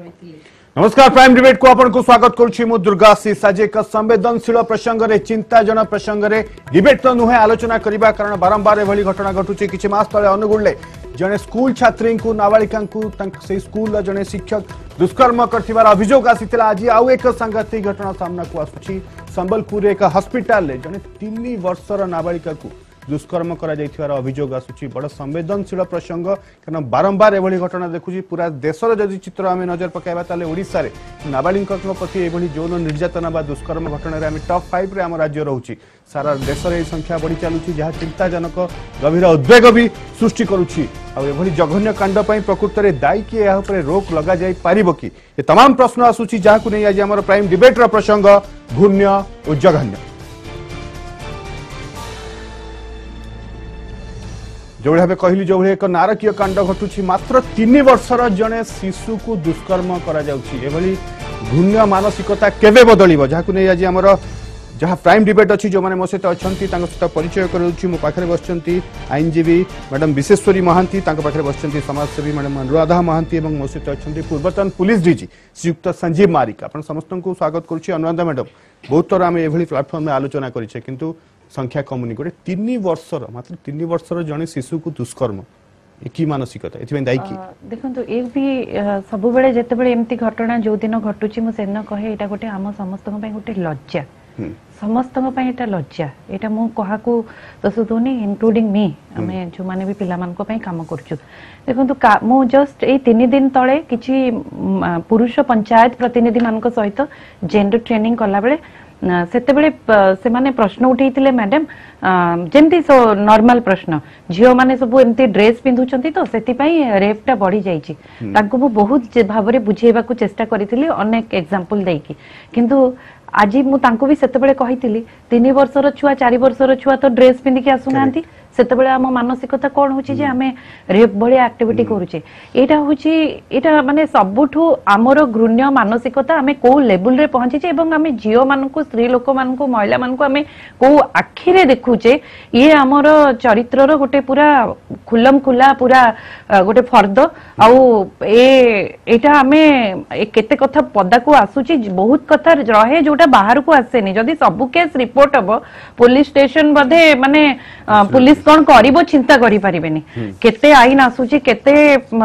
नमस्कार prime debate को आपन को स्वागत करुछि मु दुर्गाशीष आज एक संवेदनशील प्रसंग रे चिंताजन प्रसंग रे डिबेट तो नुहे आलोचना करिबा कारण बारंबार एभली घटना घटुछि किछि मास तळे अनुगुळले जने स्कूल छात्री को नाबालिका से स्कूल जने शिक्षक दुष्कर्म करथिबार अभियोग आसीतिला आज आउ एक सांघातिक घटना सामना को आसुछि संबलपुर एक हॉस्पिटल ले जने 3 वर्षर नाबालिका को दुष्कर्म करा जाइथिबार अभियोग आसुछि बड़ संवेदनशील प्रसंग कारण बारंबार एभली घटना देखुछि पूरा देशर जदि चित्र आमे नजर पकाइबा ताले ओडिसा रे नाबालिका प्रति एभली यौन निर्यातना बा दुष्कर्म घटना रे आमे टॉप 5 रे हम राज्य रहउछि सारा देश रे संख्या बढ़ी चालुछि जहा चिंताजनक गभीर उद्वेग भी सृष्टि करूछि आ एभली जघन्य कांड पई प्रकृत रे दायी कि एहा ऊपर रोक लगा जाई पारिबो कि ए तमाम प्रश्न आसुछि जहा को नै आज हमर प्राइम डिबेट रो प्रसंग घृण्य और जघन्य जो भाव कहली जो एक नारकीय कांड घटुछि मात्र 3 वर्षर जने शिशु को दुष्कर्म करा जाउछि एभली घृण्य मानसिकता केबे बदलिबो जहाकु नै आज हमर जहाँ प्राइम डिबेट अच्छी जो मैंने मो सहित अच्छा सहित परिचय करुच्ची मो पाखे बस आईनजीवी मैडम विशेश्वरी महांती पाखे बस समाजसेवी मैडम अनुराधा महांती और मो सहित अच्छा पूर्वतन पुलिस डीजी श्रीयुक्त संजीव मारिक आप समस्त को स्वागत करुच्ची अनुराधा मैडम बहुत थर आम एभली प्लाटफर्म में आलोचना करें किंतु संख्या कमुनी गोटे 3 वर्षर मात्र 3 वर्षर जड़े शिशु को दुष्कर्म कि मानसिकता एथि दायी कि देखंतु ए भी सब बेले जते बेले एमती घटना जो दिन घटुची मु सेन कहे एटा गोटे हम समस्त पई गोटे लज्जा समस्त पई एटा लज्जा एटा मु कहा को दोष दोनी इंक्लूडिंग मी हमें जो माने भी पिला मान को पई काम करछु देखंतु मु जस्ट ए 3 दिन तळे किछि पुरुष पंचायत प्रतिनिधि मान को सहित जेंडर ट्रेनिंग कला बेले सेते बेले से माने प्रश्न उठैतिले मैडम जेंती सो नॉर्मल प्रश्न झियो माने सब एमती ड्रेस पिंधुचंती तो सेति पई रेपटा बढ़ी जाईची तांको मु बहुत भाबरे बुझेबा को चेष्टा करितिली अनेक एग्जांपल देकी किंतु आज मु तांको भी सेते बेले कहितिली 3 वर्षर छुआ 4 वर्षर छुआ तो ड्रेस पिंधि के आसुनांती सेते बेले हम मानसिकता कोन होची जे हमें रेप भली एक्टिविटी करूचे एटा होची एटा माने सबुठु हमर घृण्य मानसिकता हमें को लेवल रे पहुंची जे एवं हमें जियो मान को स्त्री लोक मान को महिला मान को हमें को आखि रे देखुचे ये हमर चरित्र रो गोटे पूरा खुलम खुला पूरा गोटे फर्द आउ एटा हमें केते कथा पदा को आसुची बहुत कथा रहे जोटा बाहर को आसेनी जदी सब केस रिपोर्ट हबो पुलिस स्टेशन बधे माने पुलिस कौन करिबो चिंता करि परिबेनी केते आईन आसुची केते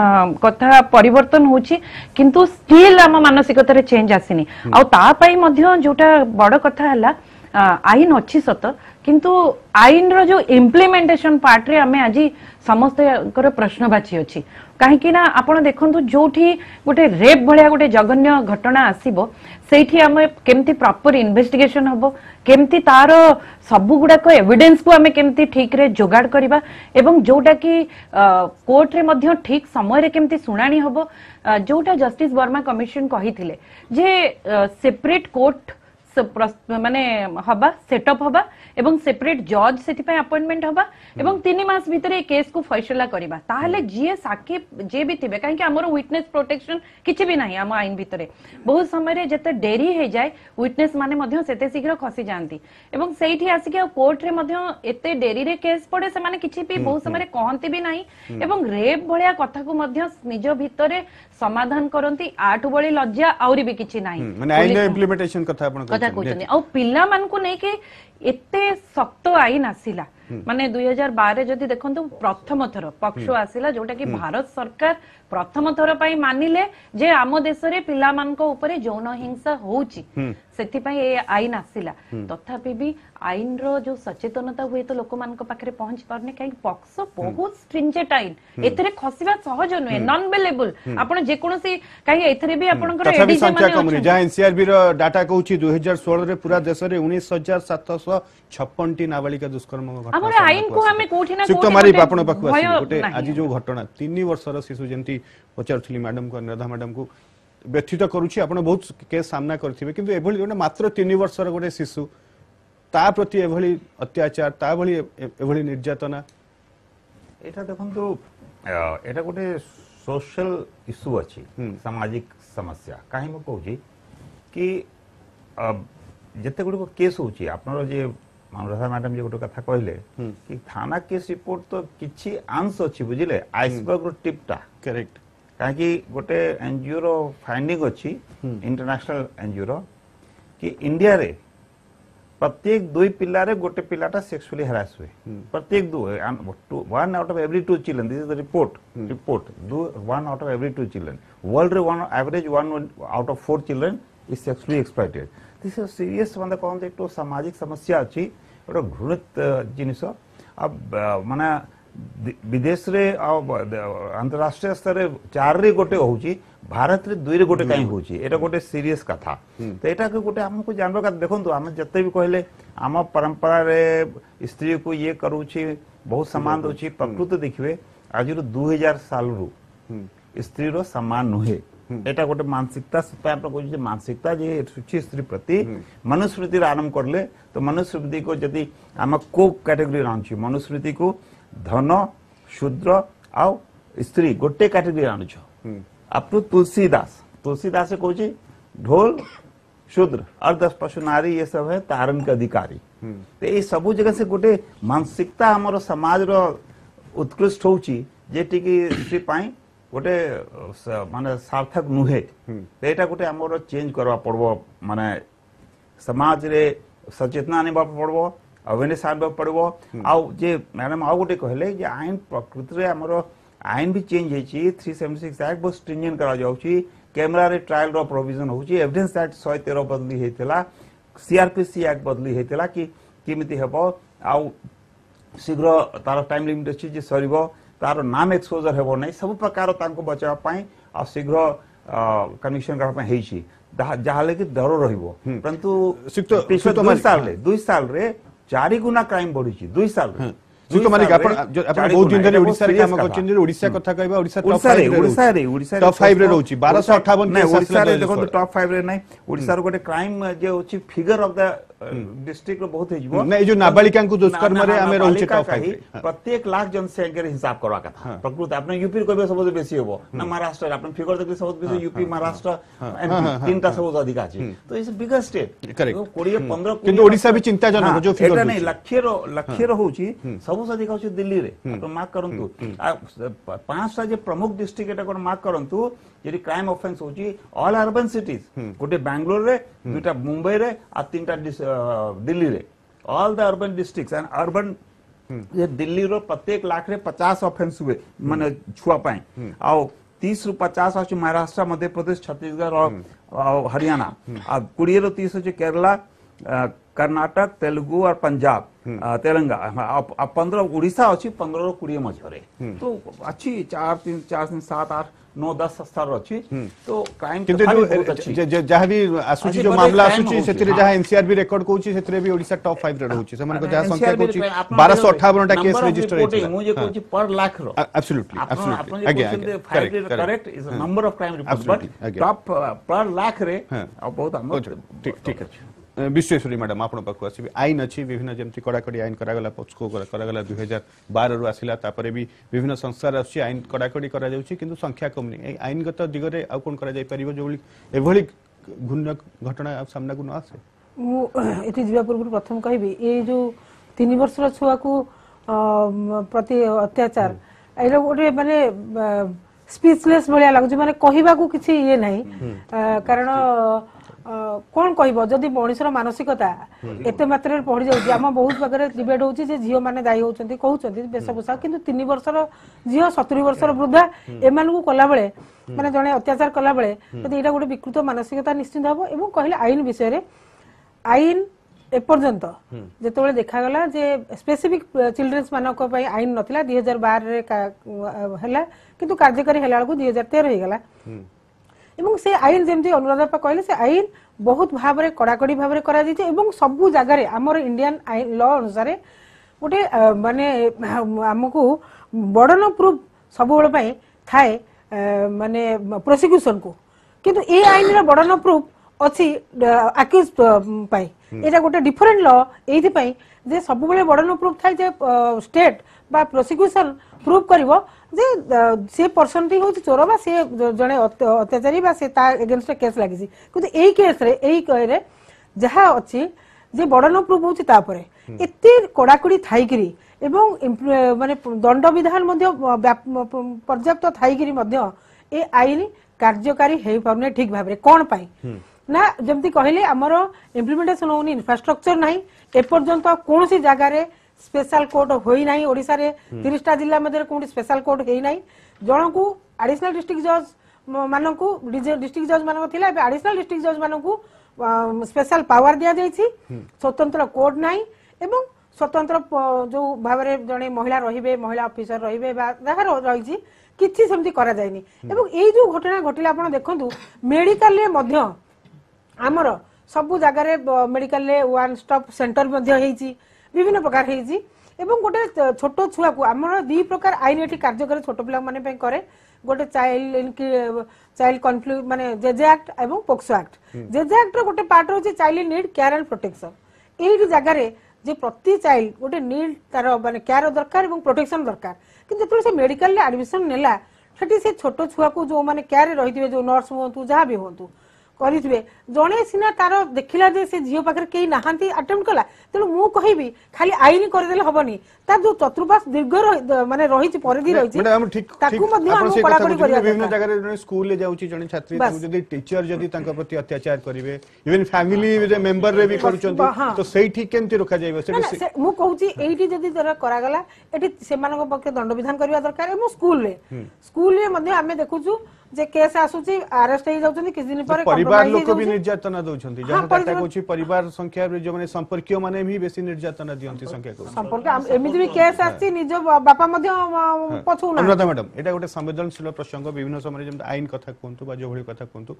कथा परिवर्तन होची किंतु स्टिल हम मानसिकता रे चेंज आसीनी आ ता पई मध्य जोटा बड़ कथा हला आईन अच्छी सत किंतु आईन रो जो इम्प्लीमेंटेशन पार्ट रे हमें आज समस्त प्रश्नवाची अच्छी कहीं ना आपण देखंतु जोठी गोटे रेप भलिया गोटे जघन्य घटना आसीबो सेठी हमें केमती प्रॉपर इन्वेस्टिगेशन हबो केमती तार सबु गुडा को एविडेंस को हमें केमती ठीक रे जोगाड़ करबा एवं जोटा कि कोर्ट रे मध्य ठीक समय रे केमती सुनानी हबो जोटा जस्टिस वर्मा कमिशन कहिथिले जे सेपरेट कोर्ट माने हबा सेटअप हबा एवं सेपरेट जज सेति पे अपॉइंटमेंट हबा एवं 3 मास भीतर केस को फैसला करबा ताहले जे साकी जे भी थिबे काहे कि हमर विटनेस प्रोटेक्शन किछि भी नाही हम आईन भीतर बहुत समय रे जते देरी हे जाय विटनेस माने मध्य सेते शीघ्र खसी जानती एवं सेठी आसी के कोर्ट रे मध्य एते देरी रे केस पड़े से माने किछि भी बहुत समय रे कहंती भी नाही एवं रेप भलिया कथा को मध्य निज भीतर समाधान करंती आठ बळी लज्जा आउरी भी किछि नाही माने आईन इम्प्लीमेंटेशन कथा आपण कहते आ पिला मान को नहीं कि एते सख्त आईन आसिला माने 2012 जदि देखंतु प्रथम थर पक्ष आसिला जोटा कि भारत सरकार प्रथम थर पई मानिले जे आम देश रे पिला मान को ऊपर यौन हिंसा होउची सेति पई ए आईन आसिला तथापि भी आईन रो जो सचेतनता हुए तो लोक मान को पाखरे पहुंच पारने काई पक्ष बहुत स्ट्रिंजेंट आईन एथरे खसिबा सहज नुए नॉन बेलेबल आपण जे कोनोसी काई एथरे भी आपनकर एडीजे माने जहां एनसीआरबी रो डाटा कहूची 2016 रे पूरा देश रे 19756 टी नाबालिका दुष्कर्म घटना हमर आईन को हमें कोठी ना कोठी मारी आपण पाखु आसी गोटे आज जो घटना 3 वर्षर शिशु जेंती पचारथली मैडम को अनुराधा मैडम को व्यथित करूची आपण बहुत केस सामना करथिबे किंतु एभली गोटे मात्र 3 वर्षर गोटे शिशु ता प्रति एभली अत्याचार ता भली एभली निर्यातना एटा देखंतु एटा गोटे सोशल इश्यू अछि सामाजिक समस्या काहे म कहूची कि जते गुडको केस होची आपनर जे अनुराधा मैडम जे गोटे कथा कहले कि थाना केस रिपोर्ट तो किछि आंस अछि बुझिले आइसबर्ग रो टिपटा करेक्ट कहीं गोटे एनजीओ रो फाइंडिंग अच्छी इंटरनेशनल एनजीओ रो कि इंडिया रे प्रत्येक 2 पिलारे गोटे पिलाटा सेक्सुअली हरास हुए प्रत्येक 1 out of every 2 children. This is the report 1 out of every 2 children. World रे average 1 out of 4 children is sexually exploited. This is a serious one कौन एक तो सामाजिक समस्या अच्छी गोटे घृणित जिनिस अब माने विदेश रे अंतरराष्ट्रीय स्तर रे 4 रे गोटे होची भारत रे 2 रे गोटे कहीं होची एटा गोटे सीरियस कथा तो एटा के गोटे हमको जानबो का देखंतु हम जत्ते भी कहले हम परंपरा रे स्त्री को ये करूची बहुत सम्मान दोची प्रकृति देखिबे आज रो 2000 साल रो स्त्री रो सम्मान नहे एटा गोटे मानसिकता सत्ता पर कोइ मानसिकता जे सुची स्त्री प्रति मनुस्मृति आरंभ करले तो मनुस्मृति को यदि हम को कैटेगरी रांची मनुस्मृति को धन शूद्र आउ स्त्री गोटे कैटेगरी आनुछ अप टू तुलसीदास कहूँ ढोल शूद्र और 10 पशु नारी ये सब है तारण के अधिकारी तो ये सब जगह से गोटे मानसिकता हमर समाज रो उत्कृष्ट होची जेटी की स्त्री पाई गोटे माने सार्थक नुहे एटा गोटे हमर चेंज करवा पड़बो माने समाज रे सचेतना आनिबा पड़बो अवेयरनेस आनबा पड़बो आउ जे मैडम आउ गोटे कहले जे आईन प्रकृति रे हमर आईन भी चेंज हेची 376 एक्ट बहुत स्ट्रिंजेंट करा जाउची कैमरा रे ट्रायल रो प्रोविजन होची एविडेंस एक्ट 113 बदली हेतला सीआरपीसी एक्ट बदली हेतला कि किमिति हेबो आउ शीघ्र तार टाइम लिमिट अछि जे सरीबो तार नाम एक्सपोजर हेबो नै सब प्रकार तांको बचाव पाई आ शीघ्र कनेक्शन करा पाई हेची जहाले कि डर रहिबो परंतु 2 साल रे 4 गुना क्राइम बढ़ी 2 साल रे तो मालिक आपण बहुत दिन धरि ओडिसा रे काम करछन ओडिसा कथा कहबा ओडिसा टॉप 5 रे रहउची 1258 नै ओडिसा रे देखो टॉप 5 रे नै ओडिसा रो गोटे क्राइम जे होची फिगर ऑफ द डिस्ट्रिक्ट रो बहुत हे जीवो नै जो नाबालिका को दुष्कर्म रे हमें रहउची टॉप 5 प्रत्येक लाख जनसंख्या रे हिसाब करवा कथा प्रकृति आपने यूपी कहबे सबसे बेसी होबो ना महाराष्ट्र आपने फिगर देखि सबसे बेसी यूपी महाराष्ट्र एमपी तीनटा सबसे अधिक अछि तो इज बिगर स्टेट 20 15 किंतु ओडिसा भी चिंताजनक जो फिगर एटा नै लक्ष्य रो होची सबसे अधिक होची दिल्ली रे आपण मार्क करंतु 5टा जे प्रमुख डिस्ट्रिक्ट एटा कोन मार्क करंतु जेडी क्राइम ऑफेंस होची ऑल अर्बन सिटीज गोटे बेंगलोर रे दुटा मुंबई रे आ तीनटा दिल्ली रे all the urban districts and urban ये दिल्ली रो प्रत्येक लाख रे 50 ऑफेंस हुए माने छुआ पाए आ 30 रु 50 अछि महाराष्ट्र मध्य प्रदेश छत्तीसगढ़ और हरियाणा आ 20 रु 30 अछि केरला कर्नाटक तेलुगु और पंजाब तेलंगाना 15 उड़ीसा अछि 15 रु 20 मझरे तो अच्छी 4 3 7 8 9 10 स्तर अछि तो क्राइम जहाँ भी आसुची जो मामला आसुची सेतिरे जहाँ एनसीआर भी रेकॉर्ड कोची सेतिरे भी ओडिसा टॉप 5 रे रहउची समान को जहाँ संख्या कोची 1258 टा केस रजिस्टर हेछि मु जे कोची पर लाख रो एब्सोल्युटली आगे correct is number of crime report but top पर लाख रे बहुत हम ठीक अछि विश्वेश्वरी मैडम आपण पाखु आसी आईन अच्छी विभिन्न जमती कड़ाकड़ी आईन करागला पोस्को करागला 2012 रु आसिला तापरे भी विभिन्न संस्था आसी आईन कड़ाकड़ी करा जाउची किंतु संख्या कम नहीं आईनगत दिगरे आ कोन करा जाय परिबो जो एभली घुण्य घटना सामना को न आसे मु एति जिबा पूर्व प्रथम कहबी ए जो 3 वर्ष रो छुआ को प्रति अत्याचार एलो गोटे माने स्पीचलेस भलिया लागु माने कहिबा को किछि ये नहीं कारण कौन कहब जदि मनुष्यर मानसिकता एते मात्रा पढ़ी जाउची आम बहुत प्रकार डिबेट होची जे झियो माने दायी होचंती कहउचंती वेशभूषा किंतु 3 वर्षर झियो 70 वर्षर वृद्धा एमान को कला बेले माने जने अत्याचार कला बेले जदि एटा गोटे विकृत मानसिकता निश्चित हबो एवं कहले आईन विषय रे आईन एपर्यंत जेतबेले देखा गला जे स्पेसिफिक चिल्ड्रेन्स मानको पई आईन नथिला 2012 रे हैला किंतु कार्यकारी हैला को 2013 हे गला एवं से आईन जेमती अनुराधा कहले से आईन बहुत भाव रे कड़ाकड़ी भाव रे करा दिते एवं सबु जगह रे हमर इंडियन आईन लॉ अनुसार गोटे माने हमकु बर्डन प्रूफ सब बेले पई थाए माने प्रोसिक्यूशन को किंतु ए आईन रे बर्डन प्रूफ अछि अक्यूज पई एटा गोटे डिफरेंट लॉ एथि पई जे सब बेले बर्डन प्रूफ थाए जे स्टेट बा प्रोसिक्यूशन प्रूफ करिवो जे से पर्सन टी हो चोर बा से जने अत्याचारी बा से ता अगेंस्ट केस लागिसी किंतु एई केस रे एई कहरे जहा अछि जे बर्डन प्रूफ होछि ता परे एते कड़ाकड़ी थाइकरी एवं माने दंड विधान मध्ये पर्याप्त थाइकरी मध्ये ए आईन कार्यकारी हो पारने ठीक भाव कौन पाई ना जमती कहले आमर इम्प्लीमेंटेशन होनी इंफ्रास्ट्रक्चर नहीं एपर्यंत कौन सी जगार स्पेशल कोर्ट होई नहीं ओडिशा रे 30टा जिल्ला मध्य कोन स्पेशल कोर्ट हेई नहीं जण को एडिशनल डिस्ट्रिक्ट जज मानकू डिस्ट्रिक्ट जज मानक थिला एडिशनल डिस्ट्रिक्ट जज मानकू स्पेशल पावर दिया जायछि स्वतंत्र कोर्ट नहीं एवं स्वतंत्र जो भाव में जड़े महिला रहिबे महिला ऑफिसर रहिबे रही किसी सेमती करा जायनी एवं एई जो घटना घटिला आपण देखंतु मेडिकल रे मध्य आमर सब जगह मेडिकल रे वन स्टॉप सेंटर मध्य हेइछि विभिन्न प्रकार हेइछि एवं गोटे छोट छुआ को आमर दी प्रकार आईन एठी कार्यकारी छोट पिला माने पे करे गोटे चाइल्ड कॉन्फ्लिक्ट माने जेजे एक्ट एवं पोक्सो एक्ट जेजे एक्ट रो गोटे पार्ट होछि child need care and protection एही जगह रे जे प्रति चाइल्ड गोटे नीड तार माने केयर दरकार एवं प्रोटेक्शन दरकार कि जतले से मेडिकल रे एडमिशन नेला सेठी से छोट छुआ को जो माने केयर रहिथिबे जो नर्स होंतु जहां भी होंतु करिथिबे जणे सिना तार देखिला जे से झियो पाखर केही नाहांती अटेम्प्ट कला तेणु मु कहिबी खाली आईन करदेले हबनी तार जो चतुर्पाश दीर्घ माने रहिछि परिधि रहिछि ताकू मध्ये हम कड़ाकड़ी करिया विभिन्न जगह रे स्कूल ले जाउछि जणे छात्री जदी टीचर जदी तांका प्रति अत्याचार करिवे इवन फैमिली रे मेंबर रे भी करूचंती तो सेठी केमति रोका जाइबो से मु कहूछि एठी जदी जरा करा गला एठी सेमानक पक्ष दंड विधान करिया दरकार एवं स्कूल रे मध्ये हमें देखुछु जे केस आसुची अरेस्ट हो जाउछन्ती किछ दिन पर परिवार लोक भी निर्यातना दउछन्ती जहा डाटा कहूछि परिवार संख्या रे जो माने संपर्कीय माने भी बेसी निर्यातना दियंती संख्या को संपर्क एमिति भी केस आछि निज बापा मध्ये पछुना अनुराधा मैडम एटा गोटे संवेदनशील प्रसंग विभिन्न समय जेम आईन कथा कोंतु बा जो भली कथा कोंतु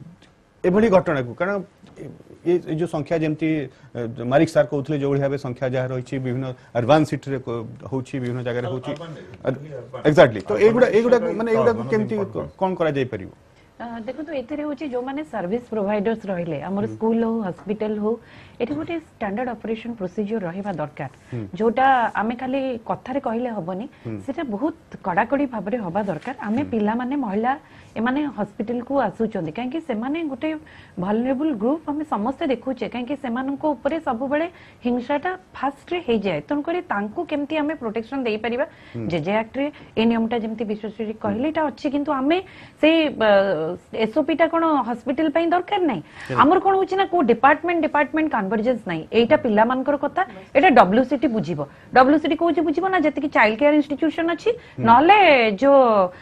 एभली घटना को कारण ये जो संख्या जेमती मारिक सर कहउथले जो भली भाबे संख्या जहा रहिछि विभिन्न अर्बन सिटी रे होछि विभिन्न जगह रे होछि एक्जेक्टली तो एगुडा माने एगुडा केमती कोन करा जाय परिबो देखो तो एथे होची जो माने सर्विस प्रोवाइडर्स रहिले हमर स्कूल हो हॉस्पिटल हो एठी गोटे स्टैंडर्ड ऑपरेशन प्रोसीजर रहिबा दरकार जोटा आमे खाली कथा रे कहिले हबनी सेटा बहुत कड़ाकड़ी भाबरे हबा दरकार आमे पिला माने महिला एमाने हॉस्पिटल को आसुचंदी काहे कि सेमाने गोटे वल्नरेबल ग्रुप हमें समस्त देखुचे काहे कि सेमानको ऊपर सब बेले हिंसाटा फास्ट रे हे जाय तन करे तांको केमती हमें प्रोटेक्शन देई परिबा जेजे एक्ट रे ए नियमटा जेमती विश्वश्री कहलेटा अछि किंतु हमें से एसओपी टा कोन हॉस्पिटल पई दरकार नै हमर कोन होछि ना को डिपार्टमेंट कन्वर्जेंस नै एटा पिला मानकर कथा एटा डब्ल्यूसीटी बुझिबो डब्ल्यूसीटी को बुझिबो ना जति कि चाइल्ड केयर इंस्टीट्यूशन अछि नले जो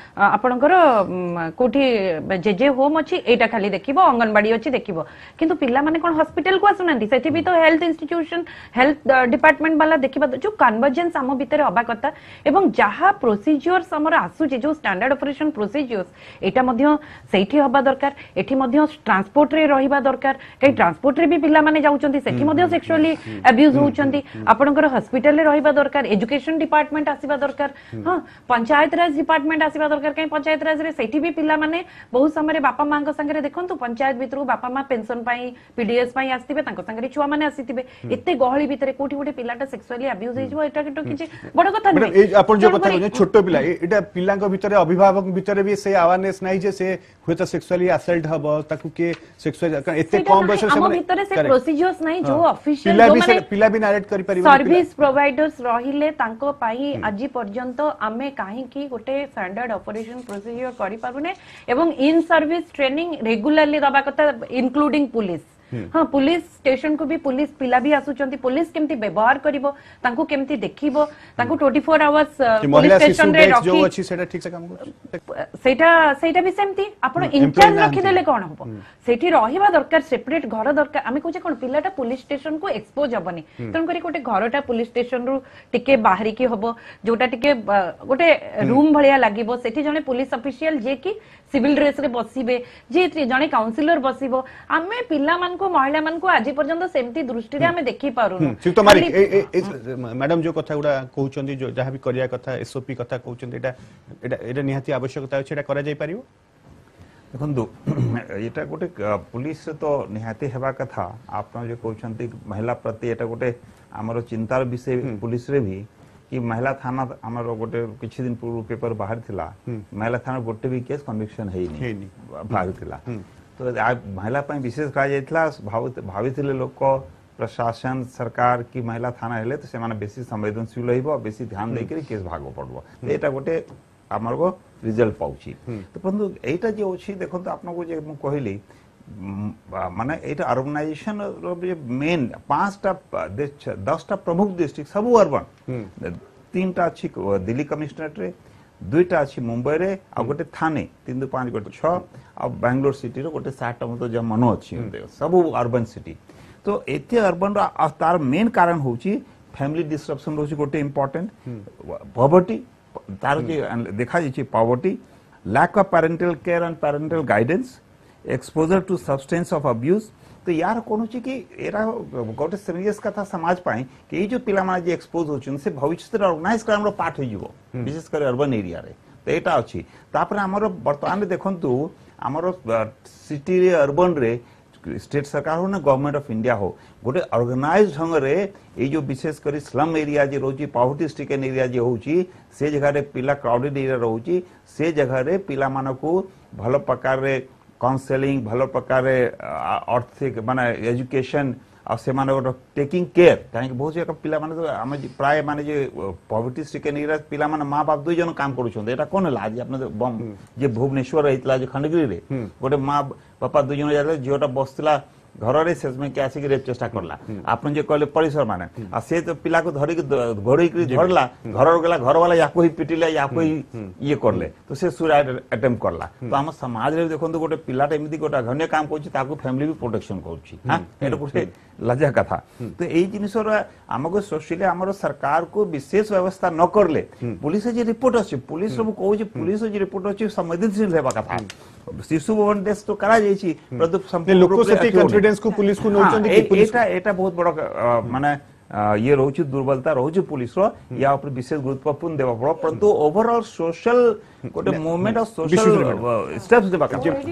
आपनकर कोठी जेजे होम अछि एटा खाली देखिबो अंगनबाड़ी अछि देखिबो किंतु पिला माने कोन हॉस्पिटल को आसुनांती सेठी भी तो हेल्थ इंस्टीट्यूशन हेल्थ डिपार्टमेंट वाला देखिबा जो कन्वर्जेंस हम भीतर हबा कथा एवं जहा प्रोसीजर्स हमर आसु जो स्टैंडर्ड ऑपरेशन प्रोसीजर्स एटा मध्य सेठी हबा दरकार एठी मध्य ट्रांसपोर्ट रे रहिबा दरकार कई ट्रांसपोर्ट रे भी पिला माने जाउचंती सेठी मध्य सेक्सुअली अब्यूज होउचंती आपनकर हॉस्पिटल रे रहिबा दरकार एजुकेशन डिपार्टमेंट आसीबा दरकार हां पंचायत राज डिपार्टमेंट आसीबा दरकार कई पंचायत राज रे सेठी भी पिला माने बहुत समय बापा मां को संगे देखंतु पंचायत भितरु बापा मां पेंशन पाई पीडीएस पाई आस्तिबे तांको संगे छुआ माने आसीतिबे एते गहळी भितरे कोठी गोटे पिलाटा सेक्सुअली अब्यूज होइजो एटा किटो किछि बड कथा नै ए आपण जो कथा कहै छोटो पिला एटा पिलांको भितरे अभिभावक भितरे भी से अवेयरनेस नै जे से हुए सेक्सुअली असल्ट हबो ताकू के सेक्सुअल एते कम बयस से माने भीतर से प्रोसीजर्स नै जो ऑफिशियल जो माने पिला भी नारेट करि परिबो सर्विस प्रोवाइडर्स रहिले तांको पाई आजि पर्यंत आमे काहे की गोटे स्टैंडर्ड ऑपरेशन प्रोसीजर करि पारुने एवं इन सर्विस ट्रेनिंग रेगुलरली दबा कथा इंक्लूडिंग पुलिस हाँ पुलिस स्टेशन को भी पुलिस पिला भी आसुचंती पुलिस केमती व्यवहार करिवो तांको केमती देखिवो तांको 24 आवर्स पुलिस स्टेशन रे रखी जो अछि सेटा ठीक से काम कर सेटा भी सेमती आपण इंचार्ज रखि देले कोन हबो सेठी रहिबा दरकार सेपरेट घर दरकार आमे कहूचे कोन पिलाटा पुलिस स्टेशन को एक्सपोज हबनी तन करी गोटे घरटा पुलिस स्टेशन रु टिके बाहरी की हबो जोटा टिके गोटे रूम भलिया लागिवो सेठी जने पुलिस ऑफिशियल जे की सिविल ड्रेस रे बसिबे जे जने काउंसिलर बसिबो आमे पिला मान को महिला मान को आज पर्यंत सेमती दृष्टि रे हमें देखि पारुनु तो मारी मैडम जो कथा गुडा कहउचंदी जो जहां भी करिया कथा एसओपी कथा कहउचंदी एटा निहाती आवश्यकता अछि एटा करा जाय परिबो देखंतु एटा गोटे पुलिस तो निहाती हेबा कथा आपन जो कहउचंती महिला प्रति एटा गोटे हमरो चिंतार विषय पुलिस रे भी कि महिला थाना हमर गोटे किछि दिन पूर्व पेपर बाहर थिला महिला थाना गोटे भी केस कन्विक्शन हेइनी बाहर थिला तो महिला पर विशेष कहा जाइतला भाविथिले लोक प्रशासन सरकार की महिला थाना हेले तो से माने बेसी संवेदनशील रहइबो बेसी ध्यान देकरी केस भागो पड़बो एटा गोटे हमर को रिजल्ट पाउची तो परंतु एटा जे अछि देखंतु आपनको जे मु कहली माने एटा अर्बनाइजेशन रो मेन 5टा 10टा प्रमुख डिस्ट्रिक्ट सब अर्बन 3टा अछि दिल्ली कमिश्नरेट रे 2टा अछि मुंबई रे आ गोटे थाने 3 2 5 गोटे 6 आ बेंगलोर सिटी रो गोटे 7टा मत जे मनो अछि सब अर्बन सिटी तो एते अर्बन रो तार मेन कारण होची फैमिली डिस्ट्रप्शन रोची गोटे इंपोर्टेंट पॉवर्टी तार जे देखा जाय poverty lack of parental care and parental guidance exposure to substance of abuse तो यार कौन कि एरा गोटे सीरियस कथा समाज पाई कि ये जो पिला माने जे एक्सपोज होचन से भविष्य रे ऑर्गेनाइज क्राइम रो पार्ट हो जिवो विशेष कर अर्बन एरिया रे तो एटा अछि तापर हमर वर्तमान देखंतु हमर सिटी रे अर्बन रे स्टेट सरकार हो ना गवर्नमेंट ऑफ इंडिया हो गोटे ऑर्गेनाइज ढंग रे ए जो विशेष करी स्लम एरिया जे रोची पॉवर्टी स्ट्रिकन एरिया जे होची से जगह रे पिला क्राउडेड एरिया रोची से जगह रे पिला मानको भलो प्रकार रे काउंसलिंग भलो प्रकार रे आर्थिक माने एजुकेशन आ से माने टेकिंग केयर काहे बहुत जे पिला माने हम प्राय माने जे पॉवर्टी स्ट्रिकन एरिया पिला माने मां बाप दुई जन काम करू छन एटा कोन ला आज आपन जे भुवनेश्वर रहितला जे खंडगिरी रे गोटे मां बापा दुई जन जाले जियोटा बसला घर रे सेस में के आसी रेप चेष्टा करला आपन जे कहले परिसर माने आ से तो पिला को धरि घोड़ी के धरला घर गेला घर वाला याको ही पिटिला याको ही ये करले तो से सुसाइड अटेम्प्ट करला तो हम समाज रे देखंतु गोटे पिलाटा एमिति गोटा घन्य काम करछि ताको फैमिली भी प्रोटेक्शन करछि हां एटा गोटे लज्जा कथा तो एई जिनिसर हमको सोशली हमर सरकार को विशेष व्यवस्था न करले पुलिस जे रिपोर्ट अछि पुलिस सब कहू जे पुलिस जे रिपोर्ट अछि संवेदनशील हेबा कथा शिशु भवन टेस्ट तो करा जाय छी प्रदुप संपूर्ण लोक से कॉन्फिडेंस को पुलिस को नोचन कि पुलिस एटा बहुत बड़ माने ये रोची दुर्बलता रोची पुलिस रो या ऊपर विशेष गुरुत्वपूर्ण देबा पड़ो परंतु ओवरऑल सोशल गोटे मूवमेंट ऑफ सोशल स्टेप्स देबा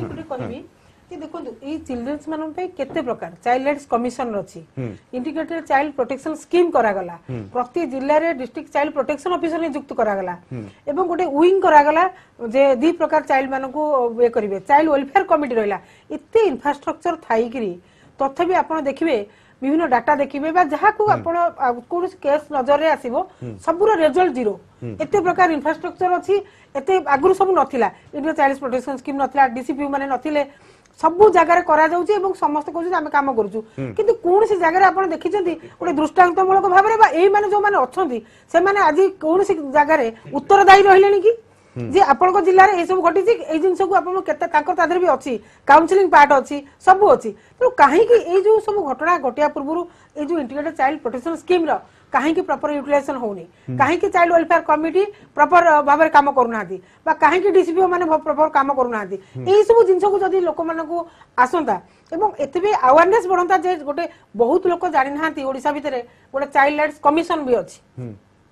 का कि देखो ये चिल्ड्रंस मान केते प्रकार चाइल्ड राइट्स कमिशन रछि इंटीग्रेटेड चाइल्ड प्रोटेक्शन स्कीम करा गला प्रति जिल्ला रे डिस्ट्रिक्ट चाइल्ड प्रोटेक्शन ऑफिसर नियुक्त करा गला एवं गोटे विंग करा गला जे दी प्रकार चाइल्ड मानन को ए करिवे चाइल्ड वेलफेयर कमिटी रहला इत्ते इंफ्रास्ट्रक्चर थाई करी तथापि आपण देखिबे विभिन्न डाटा देखिबे बा जहा को आपण कोन केस नजर रे आसीबो सबुर रिजल्ट जीरो एते प्रकार इंफ्रास्ट्रक्चर अछि एते आगुर सब नथिला इंडिया चाइल्ड प्रोटेक्शन स्कीम नथिला डीसीपी माने नथिले सबु जगह करा जाउची एवं समस्त कहू आमे काम करूछु किंतु कोन सी जगह आपण देखिचंती गोटे दृष्टांतमूलक भाबरे बा एई माने जो माने अछंती से माने आज कोन सी जगह रे उत्तरदायी रहिलेनी कि जे आपण को जिल्ला रे ए सब घटी छी ए जिंस को आपण केते ताकर तादर भी अछि काउंसलिंग पार्ट अछि सब अछि तो काहे कि ए जो सब घटना घटिया पूर्वरु ए जो इंटीग्रेटेड चाइल्ड प्रोटेक्शन स्कीम रो काहे कि प्रॉपर यूटिलाइजेशन होनी काहे कि चाइल्ड वेलफेयर कमिटी प्रॉपर भाबरे काम करूनाती बा काहे कि डीसीपी माने प्रॉपर काम करूनाती एई सब जिंस को जदी लोक माने को आसंता एवं एतबे अवेयरनेस बढ़ंता जे गोटे बहुत लोक जानि नांती ओडिसा भितरे गोटे चाइल्ड राइट्स कमिशन भी अछि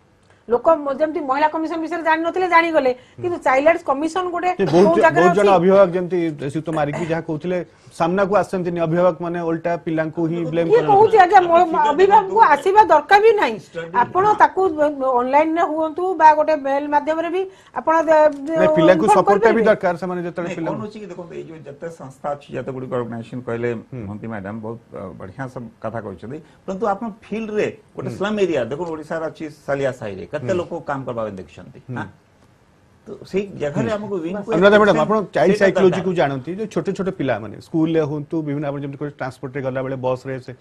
लोक जमती महिला कमिशन विषय जानि नथिले जानि गले किंतु चाइल्ड राइट्स कमिशन गोटे बहुत जन अभिभावक जमती सितो मारिक जहा कहउथिले सामना को आसंती नि अभिभावक माने उल्टा पिल्ला को ही ब्लेम कर कहउछि आज्ञा अभिभावक को आसीबा दरकार भी नाही आपण ताकू ऑनलाइन रे हुंतु बा गोटे मेल माध्यम रे भी आपण पिल्ला को सपोर्ट भी दरकार से माने जतले पिल्ला कोन होछि कि देखो ए जो जते संस्था अछि जते गुडी ऑर्गेनाइजेशन कहले मंत्री मैडम बहुत बढ़िया सब कथा कहउछथि परंतु आपण फील्ड रे गोटे स्लम एरिया देखो ओडिसा रा अछि सालिया साई रे कते लोक काम करबा देखछंती हां तो से जगह रे हमको विंग को अनुराधा मैडम आपण चाइल्ड साइकोलॉजी को जानती जो छोटे छोटे पिला माने स्कूल ले होंतु विभिन्न आपण जेम ट्रांसपोर्ट रे गला बेले बस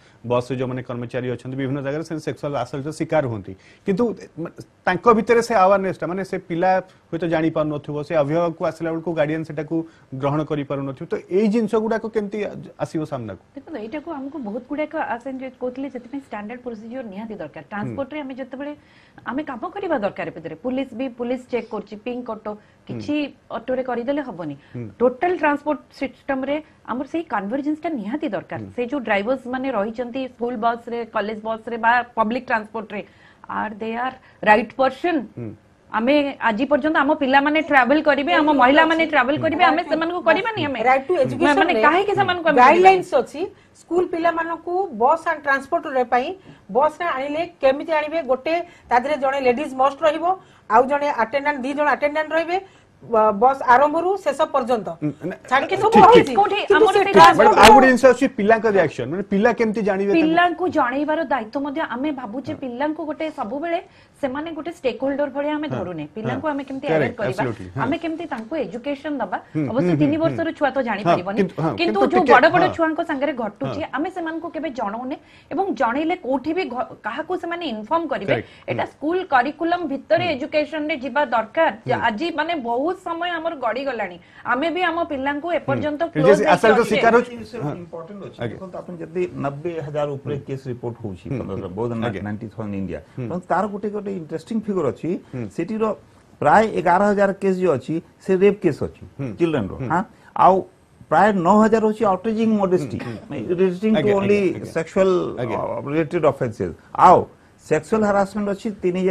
रे जो माने कर्मचारी अछंती विभिन्न जगह से सेक्सुअल असल्ट शिकार होंती किंतु तांको भीतर से अवेयरनेस माने से पिला होय तो जानि पार नथिबो से अभिभावक को आसला को गार्डियन सेटा को ग्रहण करि पार नथिबो तो एई जिंस गुडा को केमती आसीबो सामना को देखो एटा को हमको बहुत गुडा का आसन जे कोतले जति स्टैंडर्ड प्रोसीजर निहाती दरकार ट्रांसपोर्ट रे हमें जते बेले हमें काम करबा दरकार भीतर पुलिस चेक करछि पिंक ऑटो किछि ऑटो रे करि देले हबनी टोटल ट्रांसपोर्ट सिस्टम रे हमर सेही कन्वर्जेंस ता निहाती दरकार से जो ड्राइवर्स माने रही चंती स्कूल बस रे कॉलेज बस रे बा पब्लिक ट्रांसपोर्ट रे are they are right person हमें आज पर्यंत हम पिला माने ट्रैवल करिवे हम महिला माने ट्रैवल करिवे हमें सेमान को करिबानी हमें राइट टू एजुकेशन माने काहे के सेमान को गाइडलाइंस अछि स्कूल पिला मानन को बस एंड ट्रांसपोर्ट रे पई बस रे आनिले केमिति आनिबे गोटे तादरे जणे लेडीज मस्ट रहिबो आउ जणे अटेंडेंट दी जण अटेंडेंट रहिबे बस आरंभ रु शेष पर्यंत छाड़के सब कोठी हमर से मैडम आ गुडी इनसे अछि पिल्ला का रिएक्शन माने पिल्ला केमति जानिबे पिल्ला को जानिबार दायित्व मध्ये आमे भाबुचे पिल्ला को गोटे सब बेले से माने गोटे स्टेक होल्डर भले आमे धरुने पिल्ला को आमे केमति अवेयर करबा आमे केमति तांको एजुकेशन दबा अवश्य 3 वर्षर छुआ तो जानि परिबनी किंतु जो बड़ बड़ छुआ को संगे घटुची आमे से मान को केबे जणौने एवं जणैले कोठी भी काहा को से माने इन्फॉर्म करिवे एटा स्कूल करिकुलम भितर एजुकेशन रे जिबा दरकार आज माने बहुत समय हमर गडी गलानी आमे भी हम पिल्ला को ए पर्यंत क्लोज असल तो शिकार इंपोर्टेंट अछि तो अपन जति 90000 ऊपर केस रिपोर्ट होउची बहुत 90000 इंडिया तो तार गोटे गोटे इंटरेस्टिंग फिगर अछि सिटी रो प्राय 11000 केस जो अछि से रेप केस अछि चिल्ड्रन रो हां आउ प्राय 9000 होछि outraging modesty relating to only sexual related offences आउ sexual harassment अछि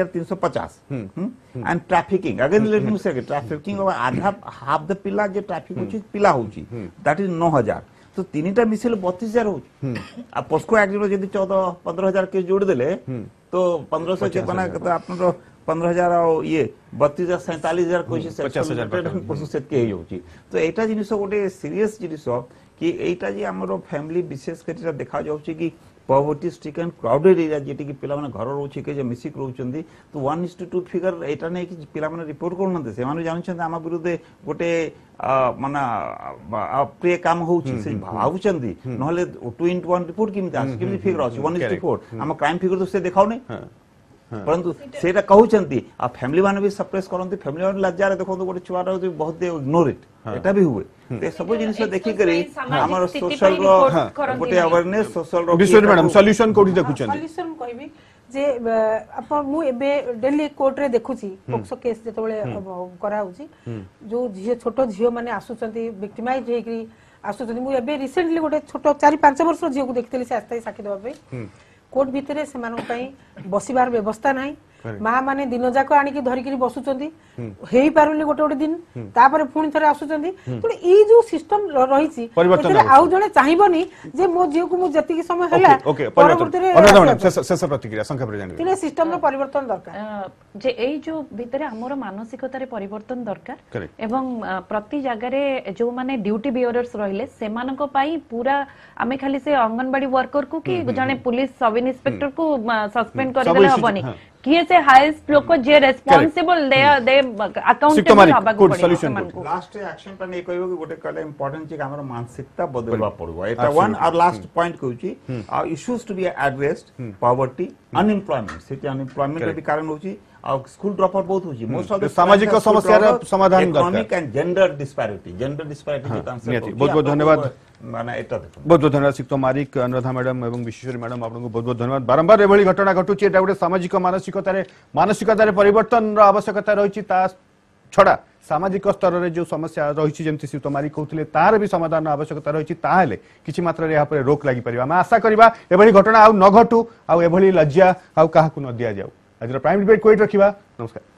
3350 and trafficking again let me say trafficking of half the पिला जे ट्रैफिक होछि पिला होछि that is 9000 तो तीनटा मिसिल 32000 होछि आ पोस्को एक्ट रो जदी 14-15000 केस जोड़ देले तो 1500 के बना तो आपन 15000 और ये 32000 47000 कोइ 50000 सेट के होछि तो एटा जिनिस गोटे सीरियस जिनिस कि एटा जे हमरो फैमिली विशेष करिता देखा जाउछि कि पॉवर्टी स्ट्रिकन क्राउडेड एरिया जेटी कि पिला माने घर रोछि के जे मिसिक रोचंदी तो 1:2 फिगर एटा नै कि पिला माने रिपोर्ट करनते से माने जानछन आमा विरुद्ध गोटे माने प्रे काम होउछि से भाउचंदी नहले 2:1 रिपोर्ट किमिता किमि फिगर अछि 1:4 हम क्राइम फिगर तो से देखाउ नै परंतु सेटा कहउचंती आ फैमिली माने भी सप्रेस करनती फैमिली माने लज्जा देखो तो गोटे छुआ रहो बहुत इग्नोर इट एटा भी हुए ते सब जिनिस देखि करी हमर सोशल रो गोटे अवेयरनेस सोशल रो विश्व मैडम सॉल्यूशन कोठी देखुचंती सॉल्यूशन कहबी जे अपन मु एबे दिल्ली कोर्ट रे देखुची पोक्सो केस जेतबेले करा होची जो झियो छोटो झियो माने आसुचंती विक्टिमाइज हेकरी आसुचंती मु एबे रिसेंटली गोटे छोटो 4-5 वर्ष झियो को देखतेली से आस्था साखी दबा पे कोर्ट भितरे से मानन पई बसिबार व्यवस्था नाही मां माने दिन जाक आनी की धरि की बसुचंती हेई पारुनी गोटे गोटे दिन तापर पुणी थरे आसुचंती तो ई जो सिस्टम रहिची एतरे आउ जणे चाहिबनी जे मो जियो को मु जति की समय हला परिवर्तन शेष प्रतिक्रिया संख्या पर जानि तिने सिस्टम रो परिवर्तन दरकार जे एई जो भितरे हमरो मानसिकता रे परिवर्तन दरकार एवं प्रति जगह रे जो माने ड्यूटी बियरर्स रहिले सेमानन को पाई पूरा आमे खाली से अंगनबाड़ी वर्कर को कि जणे पुलिस सब इंस्पेक्टर को सस्पेंड कर देले हबनी किए से हाईएस्ट लोग को जे रेस्पोंसिबल दे अकाउंटेबल हबा को लास्ट एक्शन पर नै कहबो कि गोटे कहले इंपोर्टेंट जे हमर मानसिकता बदलवा पड़बो एटा वन और लास्ट पॉइंट कहूची issues to be addressed poverty unemployment city unemployment रे भी कारण होची और स्कूल ड्रॉपआउट बहुत होची मोस्ट ऑफ द सामाजिक समस्या रे समाधान दरकार इकोनॉमिक एंड जेंडर डिस्पैरिटी के कांसेप्ट बहुत बहुत धन्यवाद माने एटा देखो बहुत बहुत धन्यवाद सिक्तो मारिक अनुराधा मैडम एवं विश्वेश्वरी मैडम आपको बहुत बहुत धन्यवाद बारंबार एभली घटना घटुची एटा गोटे सामाजिक मानसिकता रे परिवर्तन रो आवश्यकता रहिची ता छडा सामाजिक स्तर रे जो समस्या रहिची जेमति सिक्तो मारिक कहउतले तार भी समाधान आवश्यकता रहिची ताहेले किछि मात्रा रे या पर रोक लागि परिबा हम आशा करबा एभली घटना आउ न घटू आउ एभली लज्जा आउ काहाकु न दिया जाऊ आज प्राइम डिबेट कोइट रखिबा नमस्कार।